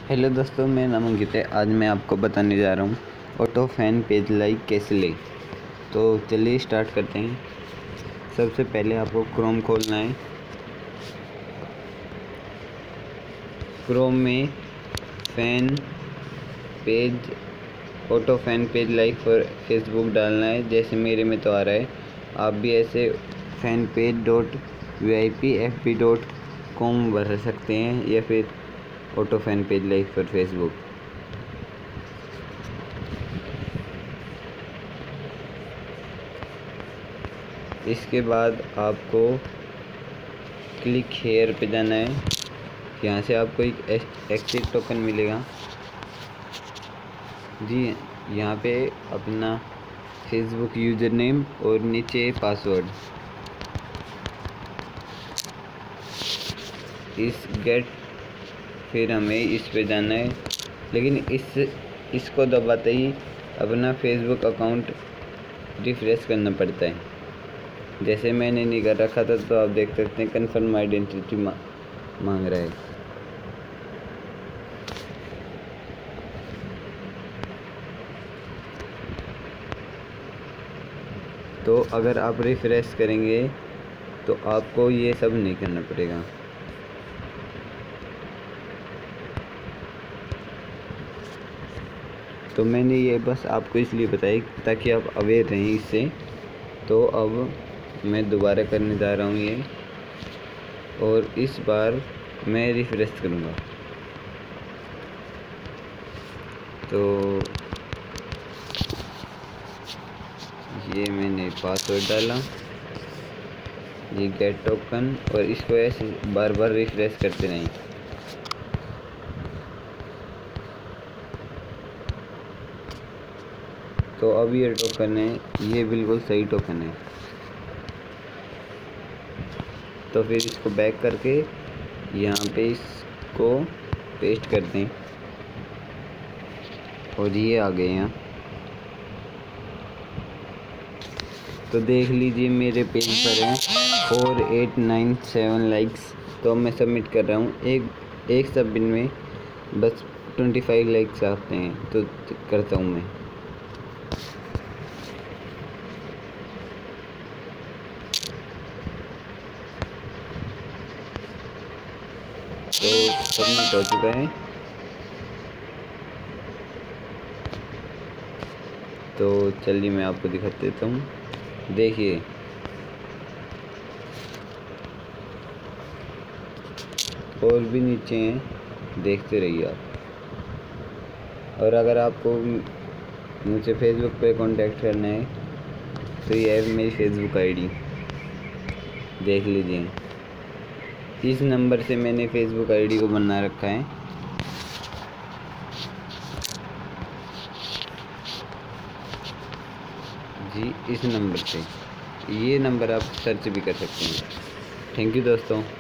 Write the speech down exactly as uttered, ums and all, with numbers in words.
Hello दोस्तों, मेरा नाम अंकित है। आज मैं आपको बताने जा रहा हूँ ऑटो फैन पेज लाइक कैसे लें। तो चलिए स्टार्ट करते हैं। सबसे पहले आपको क्रोम खोलना है। क्रोम में fan page auto fan page like for Facebook डालना है। जैसे मेरे में तो आ रहा है, आप भी ऐसे fan page dot V I P F B dot com भर सकते हैं या फिर auto fan page like for Facebook. इसके बाद आपको क्लिक हेयर पे जाना है। यहाँ से आपको एक एक्सेस टोकन मिलेगा जी। यहाँ पे अपना फेसबुक यूज़र नेम और नीचे पासवर्ड इस गेट, फिर हमें इस पे जाना है। लेकिन इस इसको दबाते ही अपना फेसबुक अकाउंट रिफ्रेश करना पड़ता है। जैसे मैंने नहीं कर रखा था, तो आप देख सकते हैं कन्फर्म आइडेंटिटी मांग रहा है। तो अगर आप रिफ्रेश करेंगे तो आपको ये सब नहीं करना पड़ेगा। तो मैंने ये बस आपको इसलिए बताया ताकि आप अवेयर रहें इससे। तो अब मैं दोबारा करने जा रहा हूँ ये, और इस बार मैं रिफ्रेश करूँगा। तो ये मैंने पासवर्ड डाला, ये गेट टोकन, और इसको ऐसे बार बार रिफ्रेश करते रहें। तो अब ये टोकन है, ये बिल्कुल सही टोकन है। तो फिर इसको बैक करके यहाँ पे इसको पेस्ट कर दें, और ये आ गए यहाँ। तो देख लीजिए मेरे पेज पर हैं four eight nine seven likes. तो मैं सबमिट कर रहा हूँ। एक एक सबमिट में बस ट्वेंटी फाइव लाइक्स आते हैं, तो करता हूँ मैं। तो सबमिट हो चुका है। तो चलिए मैं आपको दिखा देता हूँ। देखिए, और भी नीचे हैं, देखते रहिए आप। और अगर आपको मुझसे फेसबुक पे कांटेक्ट करना है तो ये है मेरी फेसबुक आईडी, देख लीजिए। इस नंबर से मैंने फेसबुक आईडी को बना रखा है जी। इस नंबर से, ये नंबर आप सर्च भी कर सकते हैं। थैंक यू दोस्तों।